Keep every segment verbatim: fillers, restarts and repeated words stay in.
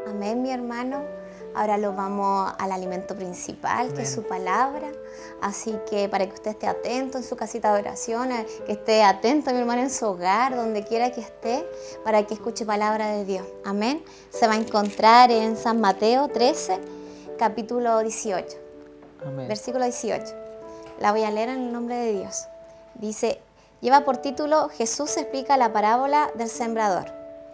Amén, mi hermano. Ahora lo vamos al alimento principal, Amén. Que es su palabra. Así que para que usted esté atento en su casita de oración, que esté atento, mi hermano, en su hogar, donde quiera que esté, para que escuche palabra de Dios. Amén. Se va a encontrar en San Mateo trece, capítulo dieciocho. Amén. Versículo dieciocho. La voy a leer en el nombre de Dios. Dice, lleva por título, Jesús explica la parábola del sembrador.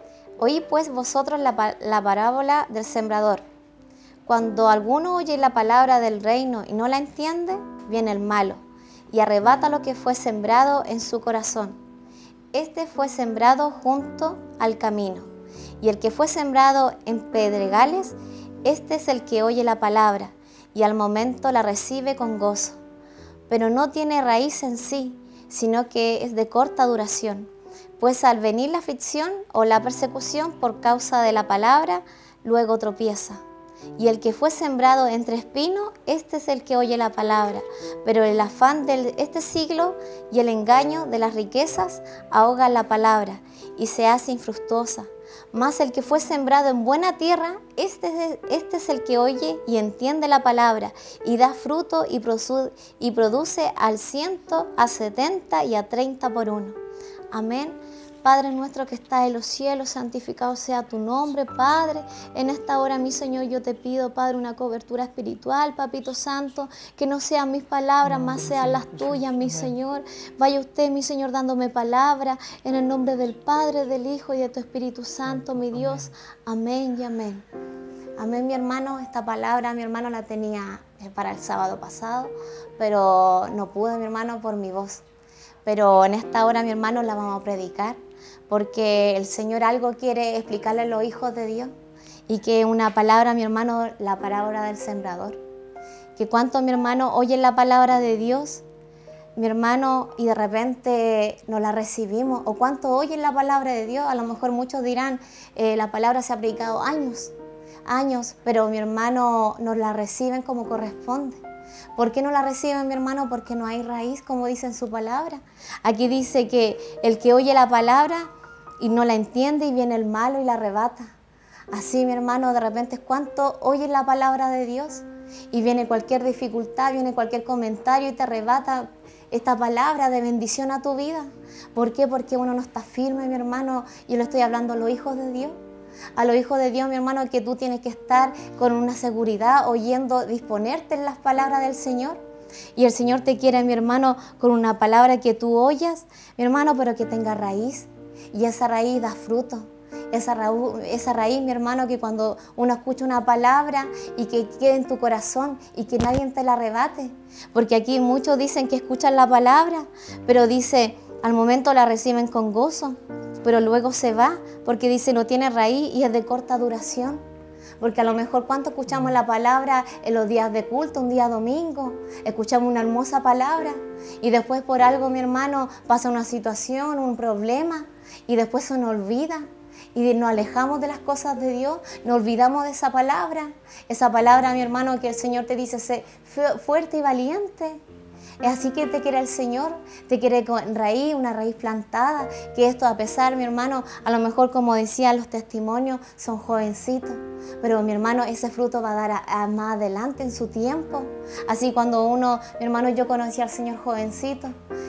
Oí pues vosotros la, la parábola del sembrador. Cuando alguno oye la palabra del reino y no la entiende, viene el malo y arrebata lo que fue sembrado en su corazón. Este fue sembrado junto al camino, y el que fue sembrado en pedregales, este es el que oye la palabra y al momento la recibe con gozo, pero no tiene raíz en sí, sino que es de corta duración, pues al venir la aflicción o la persecución por causa de la palabra, luego tropieza. Y el que fue sembrado entre espinos, este es el que oye la palabra, pero el afán de este siglo y el engaño de las riquezas ahoga la palabra y se hace infructuosa. Mas el que fue sembrado en buena tierra, este, este es el que oye y entiende la palabra y da fruto y, produ y produce al ciento, a setenta y a treinta por uno. Amén. Padre nuestro que estás en los cielos, santificado sea tu nombre, Padre. En esta hora, mi Señor, yo te pido, Padre, una cobertura espiritual, Papito Santo, que no sean mis palabras, más sean las tuyas, mi Señor. Vaya usted, mi Señor, dándome palabra en el nombre del Padre, del Hijo y de tu Espíritu Santo, mi Dios. Amén y amén. Amén, mi hermano. Esta palabra, mi hermano, la tenía para el sábado pasado, pero no pude, mi hermano, por mi voz. Pero en esta hora, mi hermano, la vamos a predicar, porque el Señor algo quiere explicarle a los hijos de Dios, y que una palabra, mi hermano, la parábola del sembrador. Que cuánto, mi hermano, oyen la palabra de Dios, mi hermano, y de repente no la recibimos, o cuánto oyen la palabra de Dios. A lo mejor muchos dirán, eh, la palabra se ha predicado años, años, pero mi hermano, no la reciben como corresponde. ¿Por qué no la reciben, mi hermano? Porque no hay raíz, como dice en su palabra. Aquí dice que el que oye la palabra y no la entiende, y viene el malo y la arrebata. Así, mi hermano, de repente, ¿cuánto oyes la palabra de Dios? Y viene cualquier dificultad, viene cualquier comentario y te arrebata esta palabra de bendición a tu vida. ¿Por qué? Porque uno no está firme, mi hermano. Yo le estoy hablando a los hijos de Dios. A los hijos de Dios, mi hermano, que tú tienes que estar con una seguridad, oyendo, disponerte en las palabras del Señor. Y el Señor te quiere, mi hermano, con una palabra que tú oyas, mi hermano, pero que tenga raíz. Y esa raíz da fruto. Esa, ra esa raíz, mi hermano, que cuando uno escucha una palabra y que quede en tu corazón y que nadie te la arrebate. Porque aquí muchos dicen que escuchan la palabra, pero dice, al momento la reciben con gozo, pero luego se va, porque dice no tiene raíz y es de corta duración. Porque a lo mejor cuánto escuchamos la palabra en los días de culto, un día domingo, escuchamos una hermosa palabra y después por algo, mi hermano, pasa una situación, un problema y después se nos olvida. Y nos alejamos de las cosas de Dios, nos olvidamos de esa palabra. Esa palabra, mi hermano, que el Señor te dice, sé fuerte y valiente. Es así que te quiere el Señor, te quiere con raíz, una raíz plantada, que esto a pesar, mi hermano, a lo mejor como decían los testimonios, son jovencitos, pero mi hermano, ese fruto va a dar a, a más adelante en su tiempo. Así cuando uno, mi hermano, yo conocí al Señor jovencito,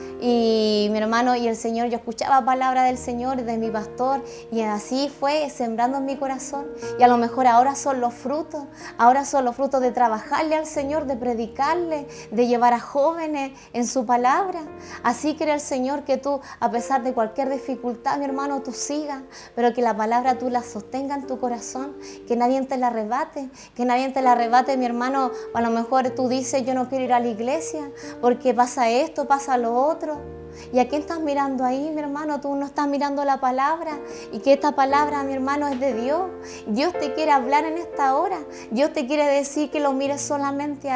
y mi hermano y el Señor, yo escuchaba palabra del Señor, de mi pastor, y así fue sembrando en mi corazón. Y a lo mejor ahora son los frutos, ahora son los frutos de trabajarle al Señor, de predicarle, de llevar a jóvenes en su palabra. Así quiere el Señor que tú, a pesar de cualquier dificultad, mi hermano, tú sigas, pero que la palabra tú la sostenga en tu corazón, que nadie te la arrebate, que nadie te la arrebate, mi hermano. A lo mejor tú dices, yo no quiero ir a la iglesia porque pasa esto, pasa lo otro. ¿Y a quién estás mirando ahí, mi hermano? Tú no estás mirando la palabra, y que esta palabra, mi hermano, es de Dios. Dios te quiere hablar en esta hora. Dios te quiere decir que lo mires solamente a Él.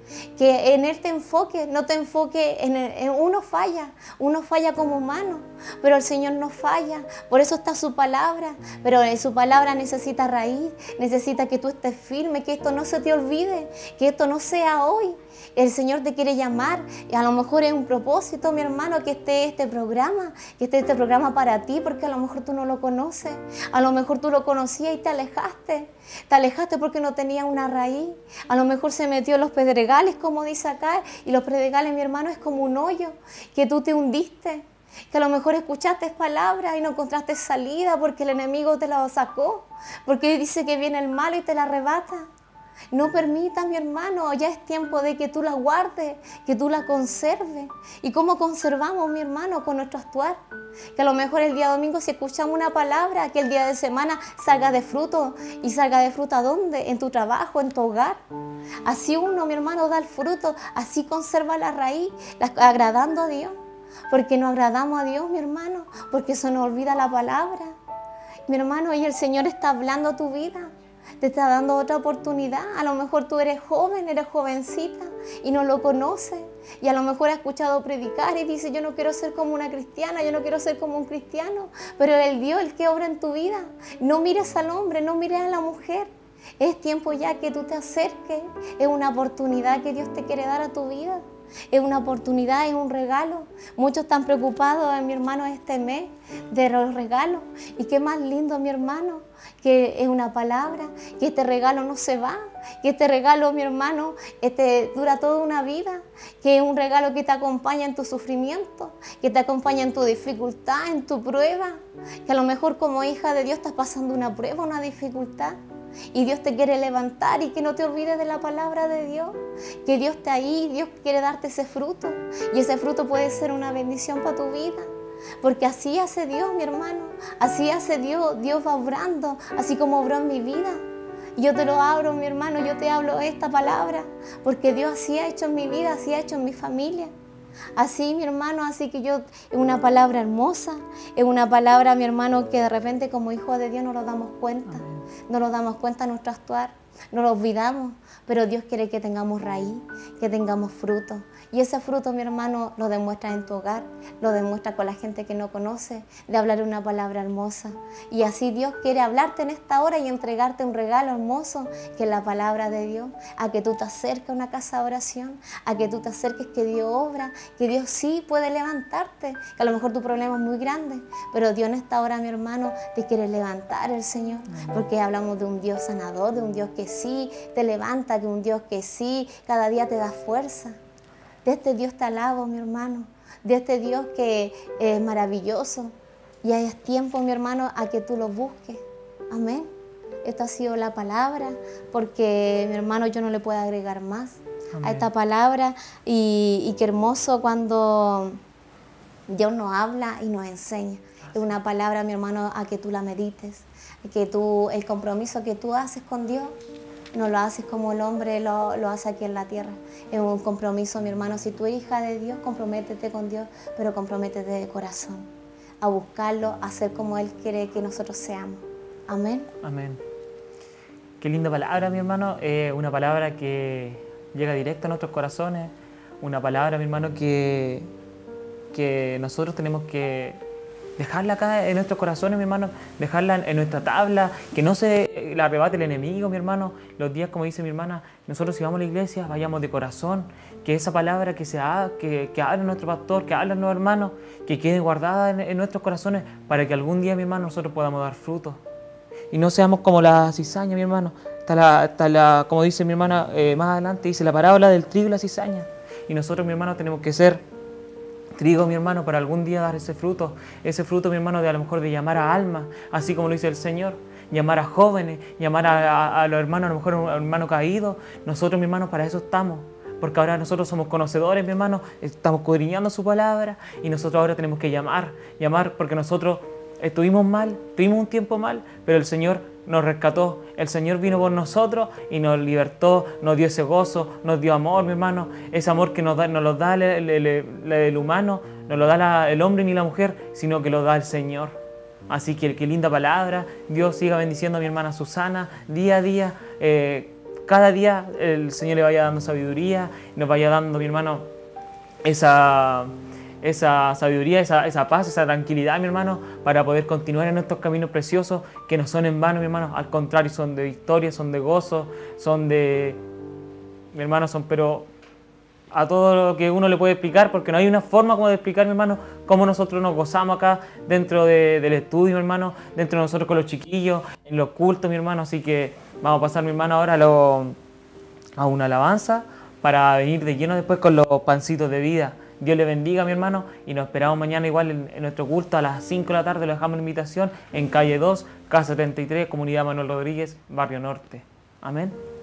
Que en Él te enfoque, no te enfoque en, el, en uno falla, uno falla como humano, pero el Señor no falla, por eso está su palabra, pero su palabra necesita raíz, necesita que tú estés firme, que esto no se te olvide, que esto no sea hoy. El Señor te quiere llamar y a lo mejor es un propósito, mi hermano, que esté este programa, que esté este programa para ti, porque a lo mejor tú no lo conoces, a lo mejor tú lo conocías y te alejaste, te alejaste porque no tenía una raíz, a lo mejor se metió en los pedregales, como dice acá, y los pedregales, mi hermano, es como un hoyo, que tú te hundiste, que a lo mejor escuchaste palabras y no encontraste salida porque el enemigo te la sacó, porque dice que viene el malo y te la arrebata. No permitas, mi hermano, ya es tiempo de que tú la guardes, que tú la conserves. ¿Y cómo conservamos, mi hermano? Con nuestro actuar. Que a lo mejor el día domingo si escuchamos una palabra, que el día de semana salga de fruto. ¿Y salga de fruto a dónde? En tu trabajo, en tu hogar. Así uno, mi hermano, da el fruto, así conserva la raíz, agradando a Dios. Porque no agradamos a Dios, mi hermano, porque se nos olvida la palabra. Mi hermano, y el Señor está hablando a tu vida. Te está dando otra oportunidad. A lo mejor tú eres joven, eres jovencita y no lo conoces. Y a lo mejor has escuchado predicar y dices, yo no quiero ser como una cristiana, yo no quiero ser como un cristiano. Pero el Dios, el que obra en tu vida, no mires al hombre, no mires a la mujer. Es tiempo ya que tú te acerques. Es una oportunidad que Dios te quiere dar a tu vida. Es una oportunidad, es un regalo. Muchos están preocupados, mi hermano, este mes de los regalos. Y qué más lindo, mi hermano, que es una palabra, que este regalo no se va, que este regalo, mi hermano, este, dura toda una vida, que es un regalo que te acompaña en tu sufrimiento, que te acompaña en tu dificultad, en tu prueba, que a lo mejor como hija de Dios estás pasando una prueba, una dificultad. Y Dios te quiere levantar y que no te olvides de la palabra de Dios, que Dios está ahí, Dios quiere darte ese fruto y ese fruto puede ser una bendición para tu vida, porque así hace Dios, mi hermano, así hace Dios, Dios va obrando, así como obró en mi vida. Yo te lo abro, mi hermano, yo te hablo esta palabra, porque Dios así ha hecho en mi vida, así ha hecho en mi familia. Así, mi hermano, así que yo, es una palabra hermosa, es una palabra, mi hermano, que de repente como hijos de Dios no nos damos cuenta, no nos damos cuenta de nuestro actuar, no lo olvidamos, pero Dios quiere que tengamos raíz, que tengamos fruto. Y ese fruto, mi hermano, lo demuestras en tu hogar, lo demuestras con la gente que no conoce, de hablar una palabra hermosa. Y así Dios quiere hablarte en esta hora y entregarte un regalo hermoso, que es la palabra de Dios, a que tú te acerques a una casa de oración, a que tú te acerques que Dios obra, que Dios sí puede levantarte, que a lo mejor tu problema es muy grande, pero Dios en esta hora, mi hermano, te quiere levantar el Señor, porque hablamos de un Dios sanador, de un Dios que sí te levanta, de un Dios que sí cada día te da fuerza. De este Dios te alabo, mi hermano, de este Dios que es maravilloso. Y es tiempo, mi hermano, a que tú lo busques. Amén. Esta ha sido la palabra, porque, mi hermano, yo no le puedo agregar más Amén. A esta palabra. Y, y qué hermoso cuando Dios nos habla y nos enseña. Es una palabra, mi hermano, a que tú la medites, que tú, el compromiso que tú haces con Dios, no lo haces como el hombre lo, lo hace aquí en la tierra. Es un compromiso, mi hermano. Si tú eres hija de Dios, comprométete con Dios, pero comprométete de corazón, a buscarlo, a ser como Él quiere que nosotros seamos. Amén. Amén. Qué linda palabra, mi hermano. Eh, una palabra que llega directo a nuestros corazones. Una palabra, mi hermano, que, que nosotros tenemos que dejarla acá en nuestros corazones, mi hermano, dejarla en nuestra tabla, que no se la arrebate el enemigo, mi hermano. Los días, como dice mi hermana, nosotros si vamos a la iglesia, vayamos de corazón, que esa palabra que se ha, que, que habla nuestro pastor, que habla nuestros hermanos, que quede guardada en, en nuestros corazones, para que algún día, mi hermano, nosotros podamos dar frutos. Y no seamos como la cizaña, mi hermano. Está la, está la, como dice mi hermana, eh, más adelante, dice la parábola del trigo y la cizaña. Y nosotros, mi hermano, tenemos que ser trigo, mi hermano, para algún día dar ese fruto, ese fruto, mi hermano, de a lo mejor de llamar a almas, así como lo dice el Señor, llamar a jóvenes, llamar a, a, a los hermanos, a lo mejor a un hermano caído. Nosotros, mi hermano, para eso estamos, porque ahora nosotros somos conocedores, mi hermano, estamos escudriñando su palabra y nosotros ahora tenemos que llamar, llamar porque nosotros estuvimos mal, tuvimos un tiempo mal, pero el Señor nos rescató, el Señor vino por nosotros y nos libertó, nos dio ese gozo, nos dio amor, mi hermano, ese amor que nos, da, nos lo da el, el, el, el humano, no lo da la, el hombre ni la mujer, sino que lo da el Señor. Así que qué linda palabra. Dios siga bendiciendo a mi hermana Susana día a día, eh, cada día el Señor le vaya dando sabiduría, nos vaya dando, mi hermano, esa, esa sabiduría, esa, esa paz, esa tranquilidad, mi hermano, para poder continuar en estos caminos preciosos que no son en vano, mi hermano, al contrario, son de victoria, son de gozo, son de, mi hermano, son pero a todo lo que uno le puede explicar, porque no hay una forma como de explicar, mi hermano, cómo nosotros nos gozamos acá dentro de, del estudio, mi hermano, dentro de nosotros con los chiquillos, en los cultos, mi hermano. Así que vamos a pasar, mi hermano, ahora a, lo, a una alabanza para venir de lleno después con los pancitos de vida. Dios le bendiga, mi hermano, y nos esperamos mañana igual en, en nuestro culto a las cinco de la tarde. Lo dejamos en invitación en calle dos, casa setenta y tres, Comunidad Manuel Rodríguez, Barrio Norte. Amén.